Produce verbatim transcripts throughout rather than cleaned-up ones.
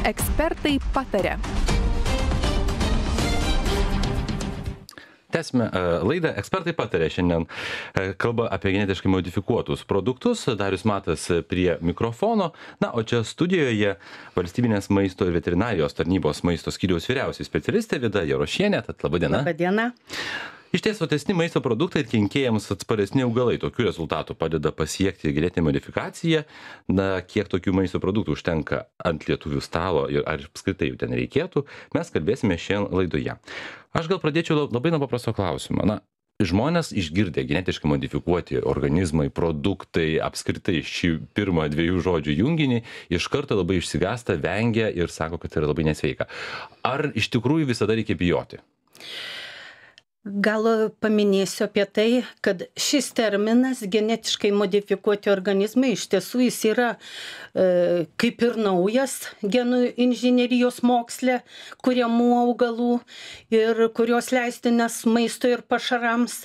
Ekspertai pataria. Tęsime laidą. Ekspertai pataria šiandien kalba apie genetiškai modifikuotus produktus. Darius Matas prie mikrofono. Na, o čia studijoje Valstybinės maisto ir veterinarijos tarnybos maisto skyriaus vyriausioji specialistė Vida Jarošienė. Tad laba diena. Labą dieną. Iš ties, sotesni maisto produktai ir kenkėjams atsparesni augalai. Tokių rezultatų padeda pasiekti genetinė modifikacija. Na, kiek tokių maisto produktų užtenka ant lietuvių stalo ir ar apskritai jų ten reikėtų, mes kalbėsime šiandien laidoje. Aš gal pradėčiau labai nuo paprasto klausimo. Na, žmonės išgirdę genetiškai modifikuoti organizmai, produktai, apskritai šį pirmą dviejų žodžių junginį, iš karto labai išsigąsta, vengia ir sako, kad tai yra labai nesveika. Ar iš tikrųjų visada reikia bijoti? Gal paminėsiu apie tai, kad šis terminas genetiškai modifikuoti organizmai iš tiesų jis yra e, kaip ir naujas genų inžinerijos moksle kuriamų augalų ir kurios leistinas maisto ir pašarams.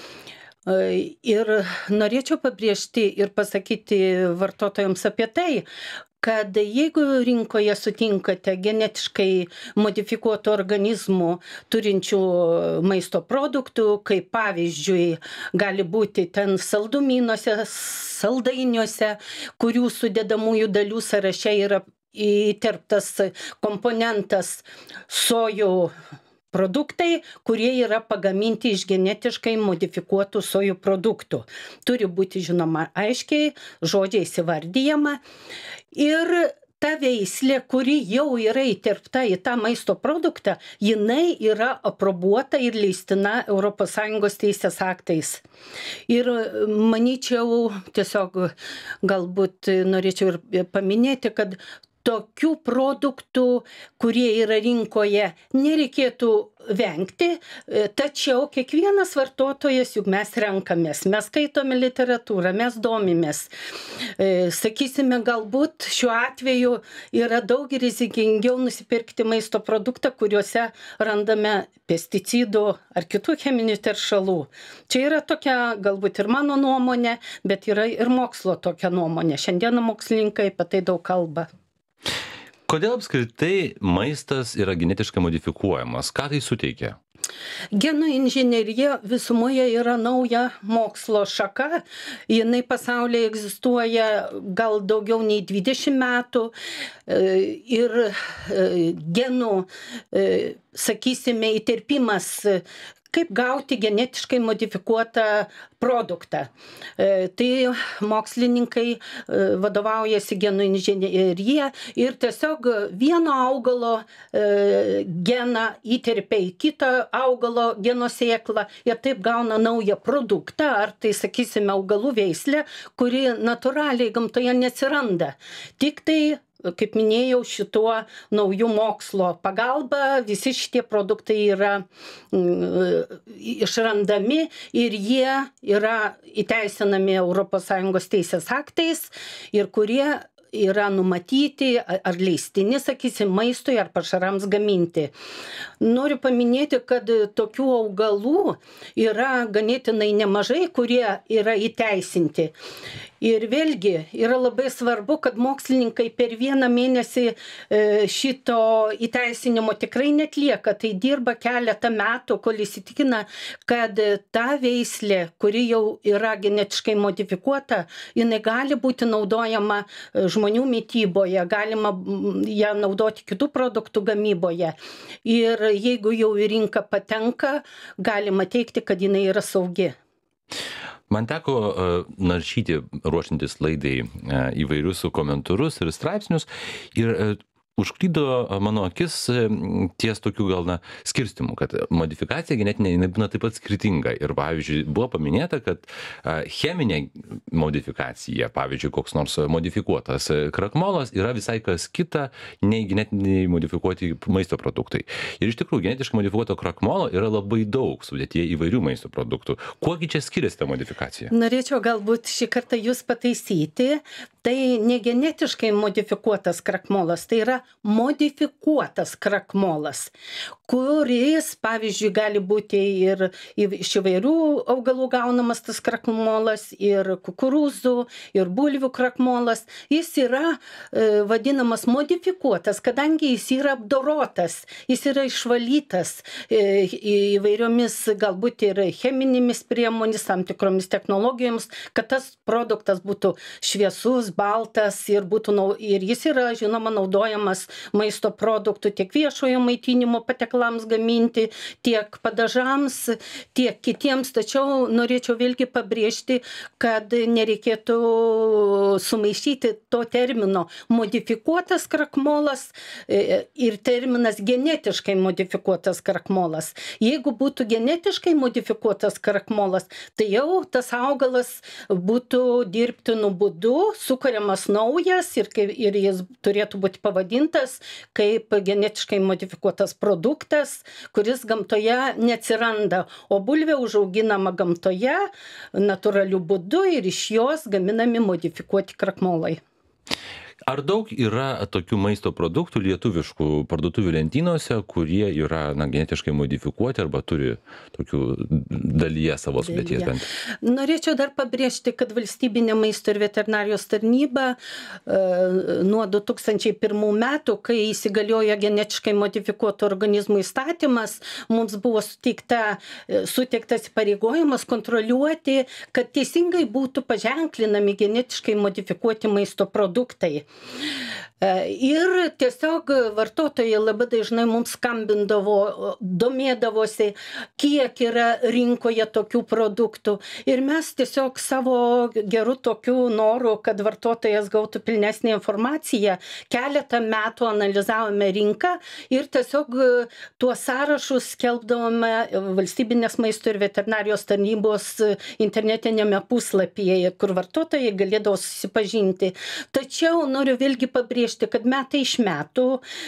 E, ir norėčiau pabrėžti ir pasakyti vartotojams apie tai, kad jeigu rinkoje sutinkate genetiškai modifikuotų organizmų turinčių maisto produktų, kaip pavyzdžiui gali būti ten saldumynuose, saldainiuose, kurių sudedamųjų dalių sąraše yra įterptas komponentas sojų produktai, kurie yra pagaminti iš genetiškai modifikuotų sojų produktų. Turi būti žinoma aiškiai, žodžiais įvardyjama. Ir ta veislė, kuri jau yra įterpta į tą maisto produktą, jinai yra aprobuota ir leistina Europos Sąjungos teisės aktais. Ir manyčiau, tiesiog galbūt norėčiau ir paminėti, kad tokių produktų, kurie yra rinkoje, nereikėtų vengti, tačiau kiekvienas vartotojas, juk mes renkamės, mes skaitome literatūrą, mes domimės. Sakysime, galbūt šiuo atveju yra daug rizikingiau nusipirkti maisto produktą, kuriuose randame pesticidų ar kitų cheminių teršalų. Čia yra tokia galbūt ir mano nuomonė, bet yra ir mokslo tokia nuomonė. Šiandieną mokslininkai apie tai daug kalba. Kodėl apskritai maistas yra genetiškai modifikuojamas? Ką tai suteikia? Genų inžinerija visumoje yra nauja mokslo šaka. Jinai pasaulyje egzistuoja gal daugiau nei dvidešimt metų. Ir genų, sakysime, įterpimas, kaip gauti genetiškai modifikuotą produktą. Tai mokslininkai vadovaujasi genų inžinerija ir tiesiog vieno augalo geną įterpia į kitą augalo geno sėklą ir taip gauna naują produktą, ar tai, sakysime, augalų veislę, kuri natūraliai gamtoje neatsiranda. Tik tai, kaip minėjau, šituo naujų mokslo pagalba visi šitie produktai yra mm, išrandami ir jie yra įteisinami Europos Sąjungos teisės aktais ir kurie yra numatyti ar leistini, sakysim, maistui ar pašarams gaminti. Noriu paminėti, kad tokių augalų yra ganėtinai nemažai, kurie yra įteisinti. Ir vėlgi yra labai svarbu, kad mokslininkai per vieną mėnesį šito įteisinimo tikrai netlieka. Tai dirba keletą metų, kol įsitikina, kad ta veislė, kuri jau yra genetiškai modifikuota, jinai gali būti naudojama žmonių mityboje, galima ją naudoti kitų produktų gamyboje. Ir jeigu jau į rinką patenka, galima teigti, kad jinai yra saugi. Man teko uh, naršyti, ruošiantis laidai, uh, įvairius komentarus ir straipsnius ir uh, užklydo mano akis ties tokių gal na skirstimų, kad modifikacija genetinė jinai būna taip pat skirtinga. Ir pavyzdžiui, buvo paminėta, kad cheminė modifikacija, pavyzdžiui, koks nors modifikuotas krakmolas yra visai kas kita nei genetiniai modifikuoti maisto produktai. Ir iš tikrųjų, genetiškai modifikuoto krakmolo yra labai daug sudėtyje įvairių maisto produktų. Kuogi čia skiriasi ta modifikacija? Norėčiau galbūt šį kartą jūs pataisyti. Tai ne genetiškai modifikuotas krakmolas, tai yra modifikuotas krakmolas, kuris, pavyzdžiui, gali būti ir iš įvairių augalų gaunamas tas krakmolas, ir kukurūzų, ir bulvių krakmolas. Jis yra e, vadinamas modifikuotas, kadangi jis yra apdorotas, jis yra išvalytas e, įvairiomis galbūt ir cheminėmis priemonėmis, tam tikromis technologijomis, kad tas produktas būtų šviesus, baltas ir, būtų, ir jis yra, žinoma, naudojamas maisto produktų tiek viešojo maitinimo pateklams gaminti, tiek padažams, tiek kitiems. Tačiau norėčiau vėlgi pabrėžti, kad nereikėtų sumaišyti to termino modifikuotas krakmolas ir terminas genetiškai modifikuotas krakmolas. Jeigu būtų genetiškai modifikuotas krakmolas, tai jau tas augalas būtų dirbtinu būdu sukuriamas naujas ir, ir jis turėtų būti pavadintas kaip genetiškai modifikuotas produktas, kuris gamtoje neatsiranda, o bulvė užauginama gamtoje natūraliu būdu ir iš jos gaminami modifikuoti krakmolai. Ar daug yra tokių maisto produktų lietuviškų parduotuvių lentynose, kurie yra na, genetiškai modifikuoti arba turi tokių dalyje savo sudėties bent? Norėčiau dar pabrėžti, kad valstybinė maisto ir veterinarijos tarnyba e, nuo du tūkstančiai pirmų metų, kai įsigaliojo genetiškai modifikuotų organizmų įstatymas, mums buvo suteikta, suteiktas įpareigojimas kontroliuoti, kad teisingai būtų paženklinami genetiškai modifikuoti maisto produktai. Ir tiesiog vartotojai labai dažnai mums skambindavo, domėdavosi, kiek yra rinkoje tokių produktų. Ir mes tiesiog savo gerų tokių norų, kad vartotojas gautų pilnesnį informaciją, keletą metų analizavome rinką ir tiesiog tuos sąrašus skelbdavome valstybinės maisto ir veterinarijos tarnybos internetinėme puslapyje, kur vartotojai galėdavo susipažinti. Tačiau noriu vėlgi pabrėžti, kad metai iš metų,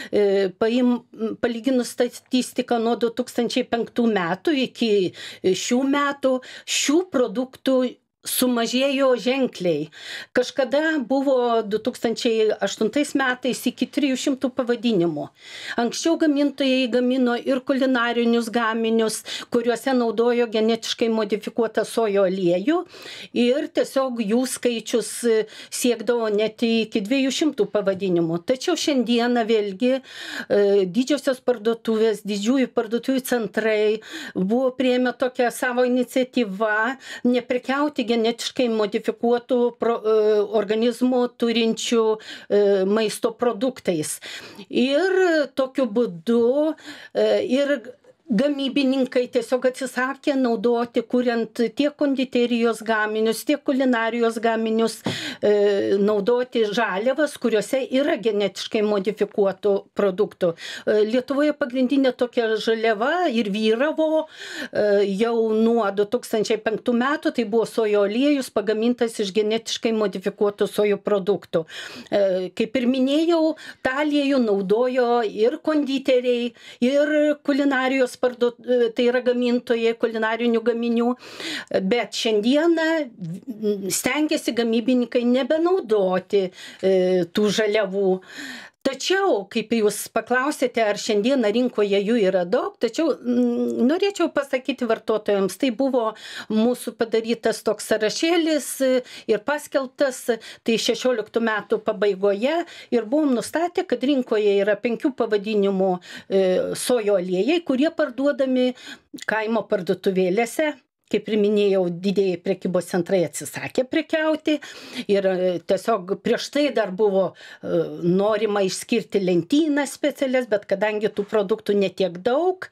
paim, palyginus statistiką nuo du tūkstančiai penktų metų iki šių metų, šių produktų sumažėjo ženkliai. Kažkada buvo du tūkstančiai aštuntais metais iki trijų šimtų pavadinimų. Anksčiau gamintojai gamino ir kulinarinius gaminius, kuriuose naudojo genetiškai modifikuotą sojo aliejų ir tiesiog jų skaičius siekdavo net iki dviejų šimtų pavadinimų. Tačiau šiandieną vėlgi didžiosios parduotuvės, didžiųjų parduotuvių centrai buvo priėmę tokią savo iniciatyvą neprekiauti genetiškai modifikuotų pro, organizmų turinčių maisto produktais. Ir tokiu būdu ir gamybininkai tiesiog atsisakė naudoti, kuriant tiek konditerijos gaminius, tiek kulinarijos gaminius, e, naudoti žaliavas, kuriuose yra genetiškai modifikuotų produktų. E, Lietuvoje pagrindinė tokia žaliava ir vyravo e, jau nuo du tūkstančiai penktų metų, tai buvo sojo aliejus pagamintas iš genetiškai modifikuotų sojų produktų. E, kaip ir minėjau, tą aliejų naudojo ir konditeriai, ir kulinarijos parduot, tai yra gamintojai kulinarinių gaminių, bet šiandieną stengiasi gamybininkai nebenaudoti e, tų žaliavų. Tačiau, kaip jūs paklausėte, ar šiandieną rinkoje jų yra daug, tačiau m, norėčiau pasakyti vartotojams, tai buvo mūsų padarytas toks sąrašėlis ir paskelbtas, tai šešioliktų metų pabaigoje ir buvom nustatę, kad rinkoje yra penkių pavadinimų e, sojo aliejai, kurie parduodami kaimo parduotuvėlėse. Kaip ir minėjau, didieji prekybos centrai atsisakė prekiauti ir tiesiog prieš tai dar buvo norima išskirti lentynas specialias, bet kadangi tų produktų netiek daug,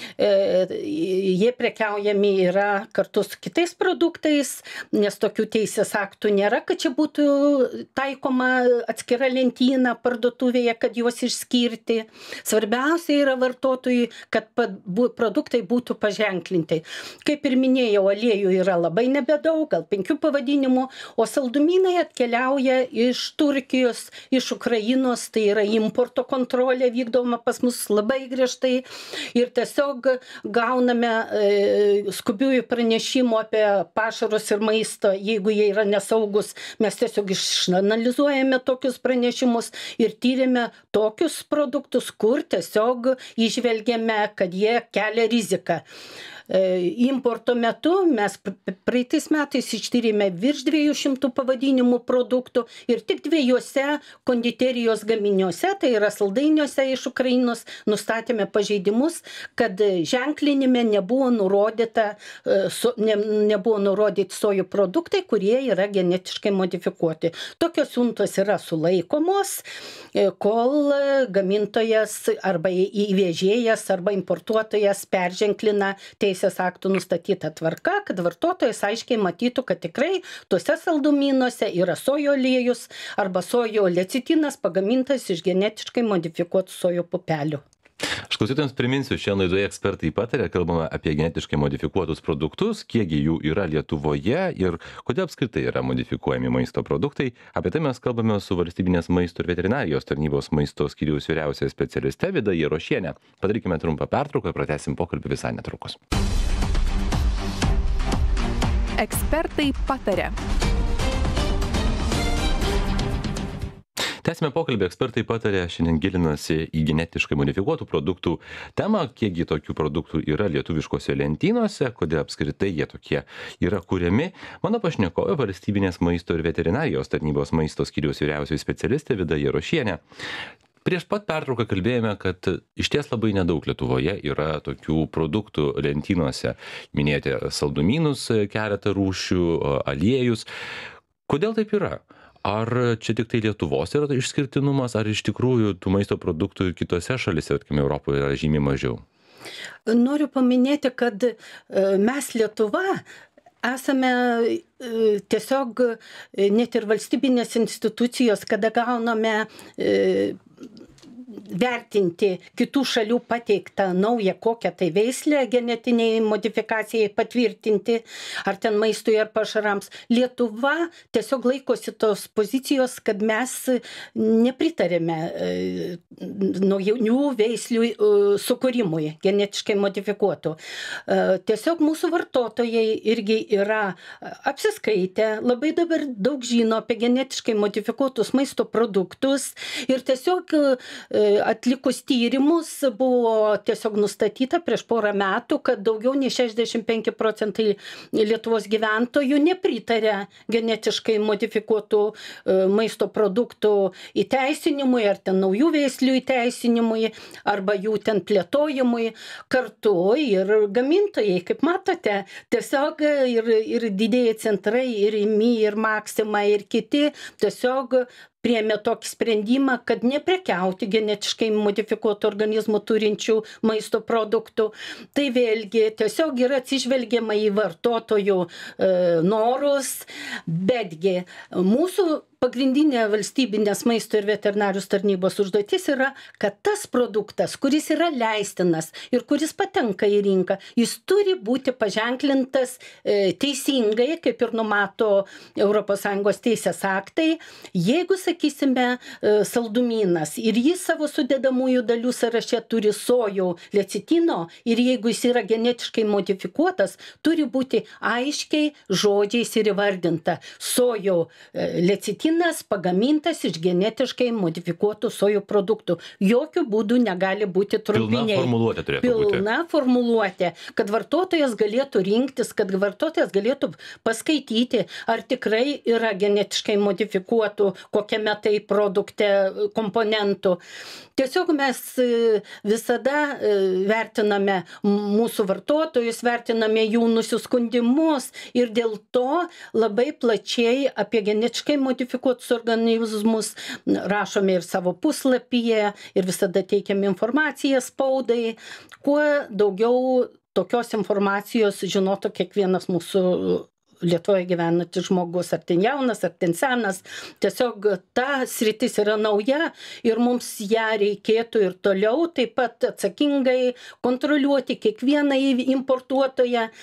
jie prekiaujami yra kartu su kitais produktais, nes tokių teisės aktų nėra, kad čia būtų taikoma atskira lentyna parduotuvėje, kad juos išskirti. Svarbiausia yra vartotojui, kad produktai būtų paženklinti. Kaip ir minėjau, minėjau, aliejų yra labai nebedaug, gal penkių pavadinimų, o saldumynai atkeliauja iš Turkijos, iš Ukrainos, tai yra importo kontrolė vykdoma pas mus labai griežtai ir tiesiog gauname e, skubiųjų pranešimų apie pašarus ir maistą, jeigu jie yra nesaugus, mes tiesiog išanalizuojame tokius pranešimus ir tyrėme tokius produktus, kur tiesiog išvelgiame, kad jie kelia riziką. Importo metu mes praeitais metais ištyrėme virš dviejų šimtų pavadinimų produktų ir tik dviejose konditerijos gaminiuose, tai yra saldainiuose iš Ukrainos, nustatėme pažeidimus, kad ženklinime nebuvo nurodyta, ne, nebuvo nurodyti sojų produktai, kurie yra genetiškai modifikuoti. Tokios siuntos yra sulaikomos, kol gamintojas arba įvežėjas arba importuotojas perženklina teisės aktų nustatyta tvarka, kad vartotojas aiškiai matytų, kad tikrai tuose saldumynuose yra sojo aliejus arba sojo lecitinas pagamintas iš genetiškai modifikuotų sojo pupelių. Aš klausytojams priminsiu, šiandien laidoje ekspertai pataria, kalbame apie genetiškai modifikuotus produktus, kiekgi jų yra Lietuvoje ir kodėl apskritai yra modifikuojami maisto produktai. Apie tai mes kalbame su Valstybinės maisto ir veterinarijos tarnybos maisto skyriaus vyriausiaja specialiste Vida Jarošiene. Padarykime trumpą pertrauką ir pratęsim pokalbį visai netrukus. Ekspertai pataria. Tęsime pokalbį, ekspertai patarė, šiandien gilinasi į genetiškai modifikuotų produktų temą, kiekgi tokių produktų yra lietuviškose lentynose, kodėl apskritai jie tokie yra kuriami. Mano pašnekovė Valstybinės maisto ir veterinarijos tarnybos maisto skyriaus vyriausioji specialistė Vida Jarošienė. Prieš pat pertrauką kalbėjome, kad išties labai nedaug Lietuvoje yra tokių produktų lentynose. Minėjote saldumynus, keletą rūšių, aliejus. Kodėl taip yra? Ar čia tik tai Lietuvos yra išskirtinumas, ar iš tikrųjų tų maisto produktų kitose šalise, tarkime, Europoje yra žymiai mažiau? Noriu paminėti, kad mes Lietuva esame tiesiog net ir valstybinės institucijos, kada gauname vertinti kitų šalių pateiktą naują kokią tai veislę genetiniai modifikacijai patvirtinti, ar ten maistui ar pašarams. Lietuva tiesiog laikosi tos pozicijos, kad mes nepritarėme naujų veislių sukūrimui, genetiškai modifikuotų. Tiesiog mūsų vartotojai irgi yra apsiskaitę, labai dabar daug žino apie genetiškai modifikuotus maisto produktus ir tiesiog atlikus tyrimus buvo tiesiog nustatyta prieš porą metų, kad daugiau nei šešiasdešimt penki procentai Lietuvos gyventojų nepritarė genetiškai modifikuotų maisto produktų įteisinimui ar ten naujų veislių įteisinimui arba jų ten plėtojimui. Kartu ir gamintojai, kaip matote, tiesiog ir, ir didieji centrai, ir Rimi, ir Maxima, ir kiti tiesiog priėmė tokį sprendimą, kad neprekiauti genetiškai modifikuotų organizmų turinčių maisto produktų. Tai vėlgi tiesiog yra atsižvelgiama į vartotojų e, norus, betgi mūsų pagrindinė valstybinės maisto ir veterinarijos tarnybos užduotis yra, kad tas produktas, kuris yra leistinas ir kuris patenka į rinką, jis turi būti paženklintas e, teisingai, kaip ir numato Europos Sąjungos teisės aktai. Jeigu, sakysime, e, saldumynas ir jis savo sudedamųjų dalių sąraše turi sojų lecitino ir jeigu jis yra genetiškai modifikuotas, turi būti aiškiai žodžiais ir įvardinta sojų e, lecitino pagamintas iš genetiškai modifikuotų sojų produktų. Jokių būdų negali būti trumpiniai. Pilna formuluotė turėtų būti. Pilna formuluotė, kad vartotojas galėtų rinktis, kad vartotojas galėtų paskaityti, ar tikrai yra genetiškai modifikuotų kokiame tai produkte komponentų. Tiesiog mes visada vertiname mūsų vartotojus, vertiname jų nusiskundimus ir dėl to labai plačiai apie genetiškai modifikuotus organizmus rašome ir savo puslapyje ir visada teikiame informaciją spaudai. Kuo daugiau tokios informacijos žinotų kiekvienas mūsų Lietuvoje gyvenantis žmogus, ar ten jaunas, ar ten senas. Tiesiog ta sritis yra nauja ir mums ją reikėtų ir toliau taip pat atsakingai kontroliuoti kiekvieną importuotoją.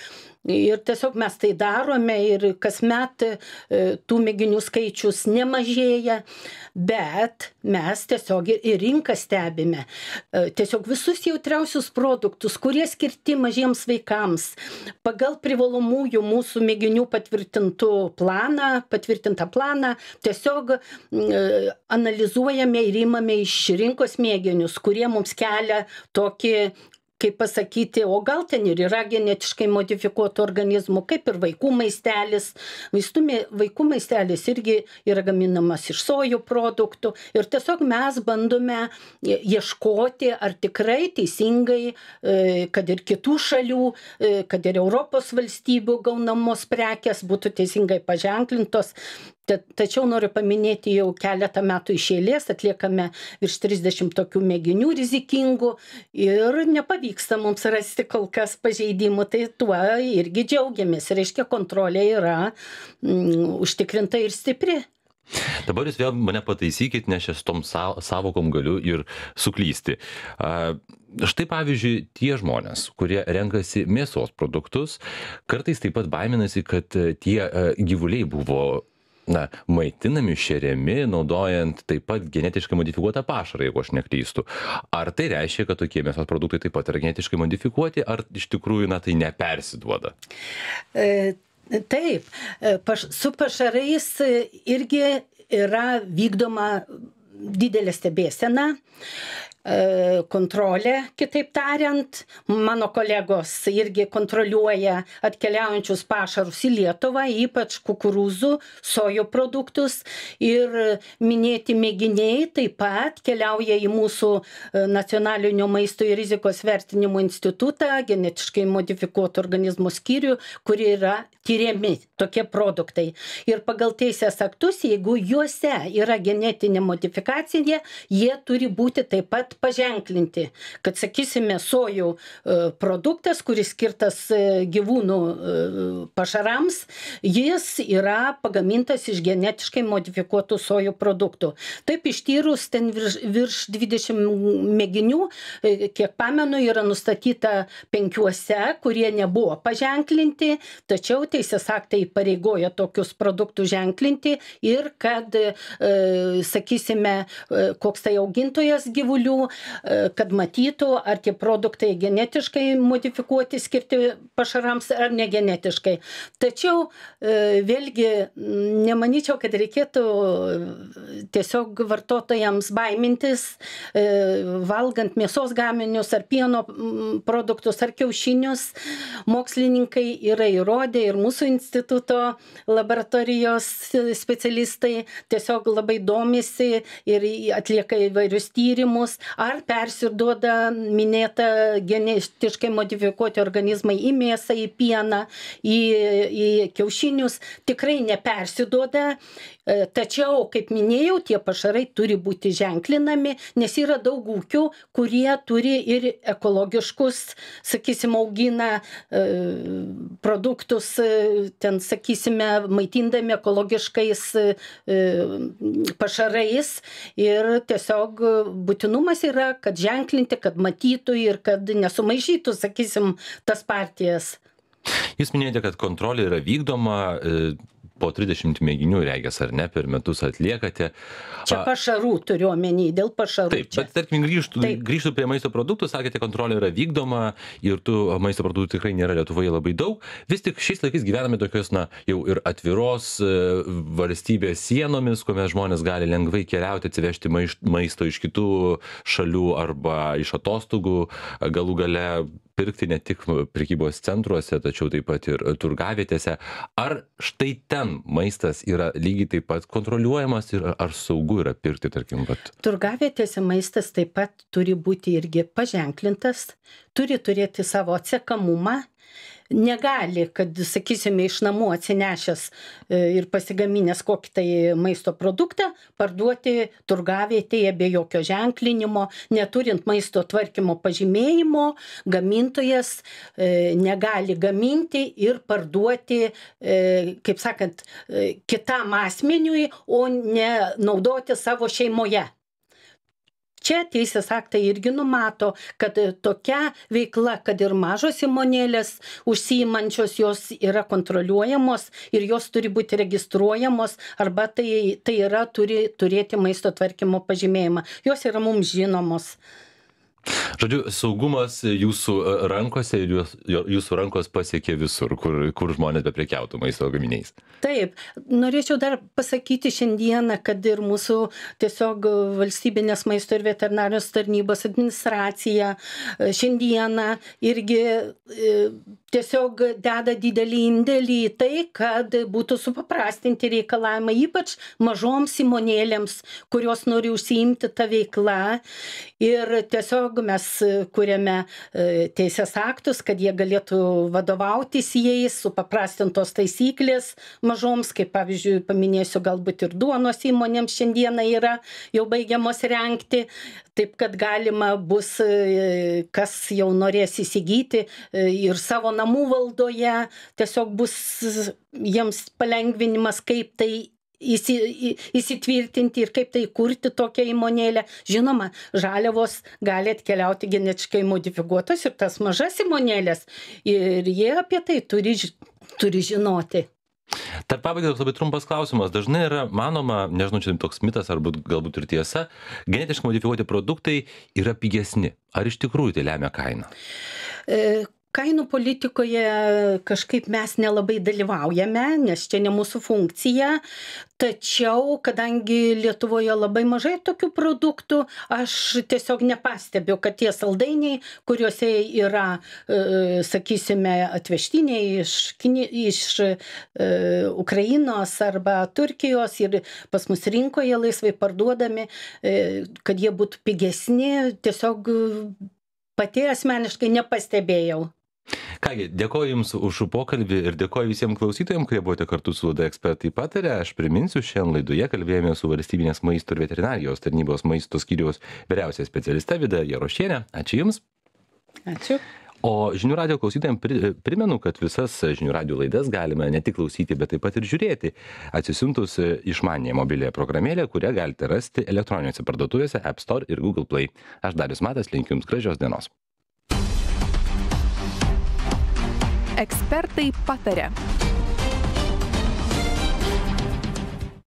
ir tiesiog mes tai darome ir kasmet tų mėginių skaičius nemažėja, bet mes tiesiog ir rinką stebime. Tiesiog visus jautriausius produktus, kurie skirti mažiems vaikams, pagal privalomųjų mūsų mėginių patvirtintų planą, patvirtintą planą, tiesiog analizuojame ir imame iš rinkos mėginius, kurie mums kelia tokį, kaip pasakyti, o gal ten ir yra genetiškai modifikuotų organizmų, kaip ir vaikų maistelis. Vaistų vaikų maistelis irgi yra gaminamas iš sojų produktų ir tiesiog mes bandome ieškoti, ar tikrai teisingai, kad ir kitų šalių, kad ir Europos valstybių gaunamos prekės būtų teisingai paženklintos. Tačiau noriu paminėti, jau keletą metų iš eilės atliekame virš trisdešimt tokių mėginių rizikingų ir nepavyksta mums rasti kol kas pažeidimų, tai tuo irgi džiaugiamės. Reiškia, kontrolė yra mm, užtikrinta ir stipri. Dabar jūs vėl mane pataisykit, nes aš tom savokom galiu ir suklysti. Štai pavyzdžiui, tie žmonės, kurie renkasi mėsos produktus, kartais taip pat baiminasi, kad tie gyvuliai buvo na, maitinami, šeriami, naudojant taip pat genetiškai modifikuotą pašarą, jeigu aš neklystu. Ar tai reiškia, kad tokie mėsos produktai taip pat yra genetiškai modifikuoti, ar iš tikrųjų na, tai nepersiduoda? E, taip, paš, su pašarais irgi yra vykdoma didelė stebėsena, kontrolė, kitaip tariant. Mano kolegos irgi kontroliuoja atkeliaujančius pašarus į Lietuvą, ypač kukurūzų, sojų produktus, ir minėti mėginiai taip pat keliauja į mūsų nacionalinio maisto ir rizikos vertinimo institutą, genetiškai modifikuotų organizmų skyrių, kurie yra tyriami tokie produktai. Ir pagal teisės aktus, jeigu juose yra genetinė modifikacija, jie turi būti taip pat paženklinti, kad, sakysime, sojų produktas, kuris skirtas gyvūnų pašarams, jis yra pagamintas iš genetiškai modifikuotų sojų produktų. Taip ištyrus ten virš, virš dvidešimt mėginių, kiek pamenu, yra nustatyta penkiuose, kurie nebuvo paženklinti, tačiau teisės aktai pareigoja tokius produktus ženklinti ir kad, sakysime, koks tai augintojas gyvulių, kad matytų, ar tie produktai genetiškai modifikuoti, skirti pašarams, ar negenetiškai. Tačiau vėlgi nemanyčiau, kad reikėtų tiesiog vartotojams baimintis, valgant mėsos gaminius, ar pieno produktus, ar kiaušinius. Mokslininkai yra įrodę, ir mūsų instituto laboratorijos specialistai tiesiog labai domisi ir atlieka įvairius tyrimus, ar persiduoda minėta genetiškai modifikuoti organizmai į mėsą, į pieną, į, į kiaušinius. Tikrai nepersiduoda, tačiau, kaip minėjau, tie pašarai turi būti ženklinami, nes yra daug ūkių, kurie turi ir ekologiškus, sakysim, augina produktus, ten, sakysime, maitindami ekologiškais pašarais, ir tiesiog būtinumas yra, kad ženklinti, kad matytų ir kad nesumaišytų, sakysim, tas partijas. Jūs minėjote, kad kontrolė yra vykdoma, po trisdešimt mėginių, regis, ar ne, per metus atliekate. Čia pašarų turiu omeny, dėl pašarų. Taip, bet tarkim, grįžtų, grįžtų prie maisto produktų, sakėte, kontrolė yra vykdoma ir tų maisto produktų tikrai nėra Lietuvoje labai daug. Vis tik šiais laikais gyvename tokios, na, jau ir atviros valstybės sienomis, kuomet žmonės gali lengvai keliauti, atsivežti maisto iš kitų šalių arba iš atostogų, galų gale pirkti ne tik prekybos centruose, tačiau taip pat ir turgavietėse. Ar štai ten maistas yra lygiai taip pat kontroliuojamas ir ar saugu yra pirkti, tarkim, vat? Turgavietėse maistas taip pat turi būti irgi paženklintas, turi turėti savo atsekamumą. Negali, kad, sakysime, iš namų atsinešęs ir pasigaminęs kokį tai maisto produktą, parduoti turgavietėje be jokio ženklinimo, neturint maisto tvarkymo pažymėjimo, gamintojas negali gaminti ir parduoti, kaip sakant, kitam asmeniui, o ne naudoti savo šeimoje. Čia teisės aktai irgi numato, kad tokia veikla, kad ir mažos įmonėlės užsiimančios, jos yra kontroliuojamos ir jos turi būti registruojamos, arba tai, tai yra turi turėti maisto tvarkymo pažymėjimą. Jos yra mums žinomos. Žodžiu, saugumas jūsų rankose ir jūs, jūsų rankos pasiekė visur, kur, kur žmonės beprekiautų maisto gaminiais. Taip, norėčiau dar pasakyti šiandieną, kad ir mūsų tiesiog valstybinės maisto ir veterinarijos tarnybos administracija šiandieną irgi tiesiog deda didelį indėlį į tai, kad būtų supaprastinti reikalavimai, ypač mažoms įmonėlėms, kurios nori užsiimti tą veiklą. Ir tiesiog mes kuriame teisės aktus, kad jie galėtų vadovautis jais, supaprastintos taisyklės mažoms, kaip pavyzdžiui, paminėsiu, galbūt ir duonos įmonėms šiandieną yra jau baigiamos rengti, taip kad galima bus, kas jau norės įsigyti ir savo namų valdoje, tiesiog bus jiems palengvinimas, kaip tai įsitvirtinti ir kaip tai kurti tokią įmonėlę. Žinoma, žaliavos gali atkeliauti genetiškai modifikuotos ir tas mažas įmonėlės, ir jie apie tai turi, turi žinoti. Tarp pabaigai labai trumpas klausimas. Dažnai yra manoma, nežinau, čia toks mitas, arba galbūt ir tiesa, genetiškai modifikuoti produktai yra pigesni. Ar iš tikrųjų tai lemia kainą? E, Kainų politikoje kažkaip mes nelabai dalyvaujame, nes čia ne mūsų funkcija, tačiau, kadangi Lietuvoje labai mažai tokių produktų, aš tiesiog nepastebiu, kad tie saldainiai, kuriuose yra, e, sakysime, atvežtiniai iš, iš e, Ukrainos arba Turkijos ir pas mus rinkoje laisvai parduodami, e, kad jie būtų pigesni, tiesiog pati asmeniškai nepastebėjau. Kągi, dėkoju Jums už pokalbį ir dėkoju visiems klausytojams, kurie buvote kartu su laida Ekspertai pataria. Aš priminsiu, šiandien laidoje kalbėjome su valstybinės maisto ir veterinarijos tarnybos maisto skyriaus vyriausia specialiste Vida Jarošienė. Ačiū Jums. Ačiū. O žinių radio klausytojams primenu, kad visas žinių radio laidas galime ne tik klausyti, bet taip pat ir žiūrėti, atsisiuntus išmaniąją mobiliąją programėlę, kurią galite rasti elektroninėse parduotuvėse App Store ir Google Play. Aš Darius Matas, linkiu Jums gražios dienos. Ekspertai pataria.